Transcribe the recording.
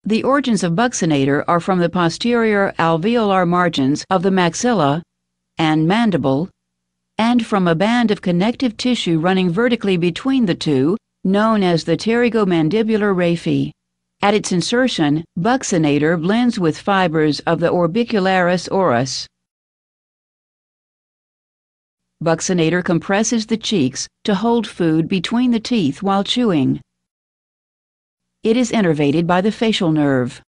The origins of buccinator are from the posterior alveolar margins of the maxilla and mandible, and from a band of connective tissue running vertically between the two, known as the pterygomandibular raphe. At its insertion, buccinator blends with fibers of the orbicularis oris. Buccinator compresses the cheeks to hold food between the teeth while chewing. It is innervated by the facial nerve.